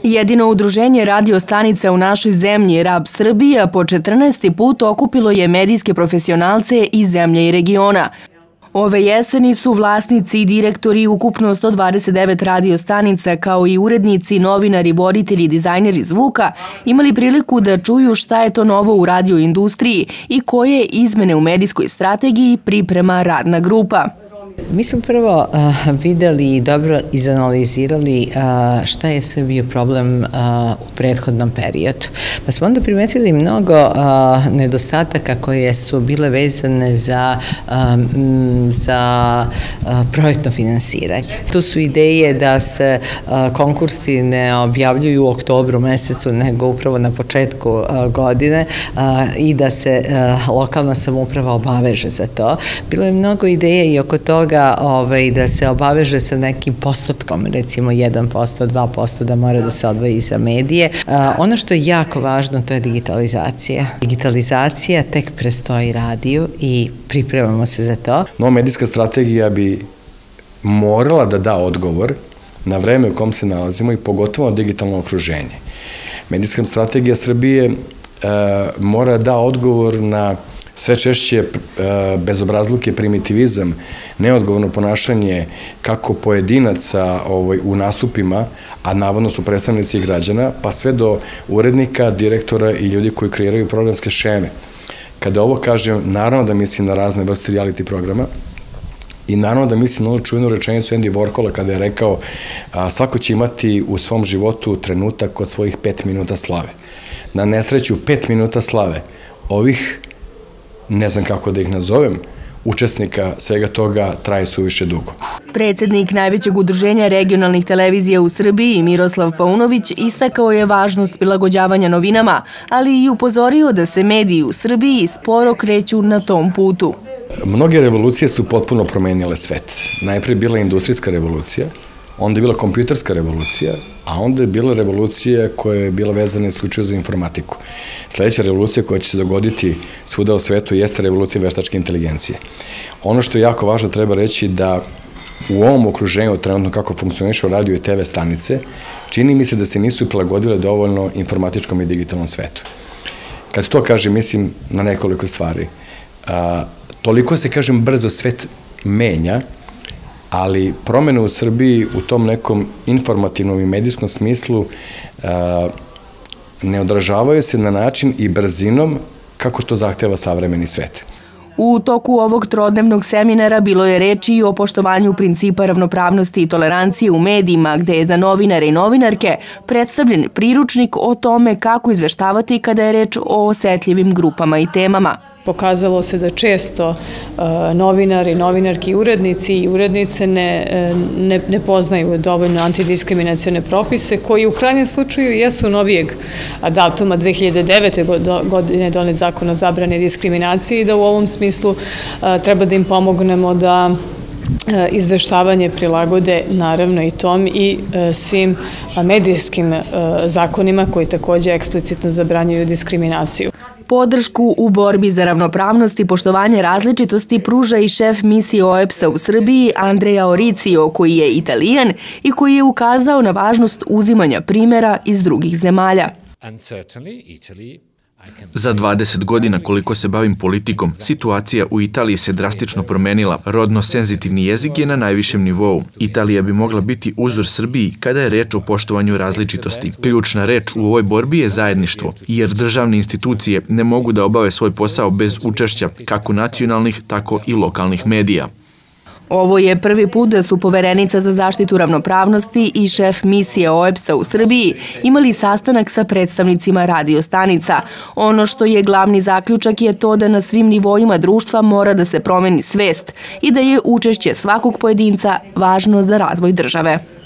Jedino udruženje radio stanica u našoj zemlji, RAB Srbija, po 14. put okupilo je medijske profesionalce iz zemlje i regiona. Ove jeseni su vlasnici i direktori ukupno 129 radio stanica, kao i urednici, novinari, voditelji i dizajneri zvuka imali priliku da čuju šta je to novo u radio industriji i koje izmene u medijskoj strategiji priprema radna grupa. Mi smo prvo videli i dobro izanalizirali šta je sve bio problem u prethodnom periodu. Pa smo onda primetili mnogo nedostataka koje su bile vezane za projektno finansiranje. Tu su ideje da se konkursi ne objavljuju u oktobru mesecu, nego upravo na početku godine i da se lokalna samouprava obaveže za to. Bilo je mnogo ideja i oko toga da se obaveže sa nekim postotkom, recimo 1%, 2% da mora da se odvoji za medije. Ono što je jako važno, to je digitalizacija. Digitalizacija tek prestoji radiju i pripremamo se za to. Nova medijska strategija bi morala da da odgovor na vreme u kom se nalazimo i pogotovo na digitalno okruženje. Medijska strategija Srbije mora da da odgovor na sve češće bezobrazluke, primitivizam, neodgovorno ponašanje kako pojedinaca u nastupima, a navodno su predstavnici građana, pa sve do urednika, direktora i ljudi koji kreiraju programske šeme. Kada ovo kažem, naravno da mislim na razne vrste reality programa i naravno da mislim na onu čuvenu rečenicu Andy Warhola kada je rekao svako će imati u svom životu trenutak od svojih 5 minuta slave. Na nesreću 5 minuta slave ovih, ne znam kako da ih nazovem, učesnika svega toga traje suviše dugo. Predsjednik najvećeg udruženja regionalnih televizija u Srbiji, Miroslav Paunović, istakao je važnost prilagođavanja novinama, ali i upozorio da se mediji u Srbiji sporo kreću na tom putu. Mnoge revolucije su potpuno promenile svet. Najprej bila industrijska revolucija, onda je bila kompjuterska revolucija, a onda je bila revolucija koja je bila vezana isključivo za informatiku. Sljedeća revolucija koja će se dogoditi svuda u svetu jeste revolucija veštačke inteligencije. Ono što je jako važno treba reći da u ovom okruženju, trenutno kako funkcioniše radio i TV stanice, čini mi se da se nisu prilagodile dovoljno informatičkom i digitalnom svetu. Kad to kažem, mislim na nekoliko stvari. Toliko se, kažem, brzo svet menja, ali promene u Srbiji u tom nekom informativnom i medijskom smislu ne odražavaju se na način i brzinom kako to zahteva savremeni svet. U toku ovog trodnevnog seminara bilo je reči i o poštovanju principa ravnopravnosti i tolerancije u medijima, gde je za novinare i novinarke predstavljen priručnik o tome kako izveštavati kada je reč o osetljivim grupama i temama. Pokazalo se da često novinari, novinarki, urednici i urednice ne poznaju dovoljno antidiskriminacione propise koji u krajnjem slučaju jesu novijeg datuma. 2009. godine donet zakon o zabrani diskriminacije i da u ovom smislu treba da im pomognemo da izveštavanje prilagode naravno i tom i svim medijskim zakonima koji također eksplicitno zabranjuju diskriminaciju. Podršku u borbi za ravnopravnost i poštovanje različitosti pruža i šef misije OEBS-a u Srbiji, Andrea Oricio, koji je Italijan i koji je ukazao na važnost uzimanja primjera iz drugih zemalja. Za 20 godina koliko se bavim politikom, situacija u Italiji se drastično promenila. Rodno senzitivni jezik je na najvišem nivou. Italija bi mogla biti uzor Srbiji kada je reč o poštovanju različitosti. Ključna reč u ovoj borbi je zajedništvo, jer državne institucije ne mogu da obave svoj posao bez učešća kako nacionalnih, tako i lokalnih medija. Ovo je prvi put da su Poverenica za zaštitu ravnopravnosti i šef misije OEBS-a u Srbiji imali sastanak sa predstavnicima radio stanica. Ono što je glavni zaključak je to da na svim nivoima društva mora da se promeni svest i da je učešće svakog pojedinca važno za razvoj države.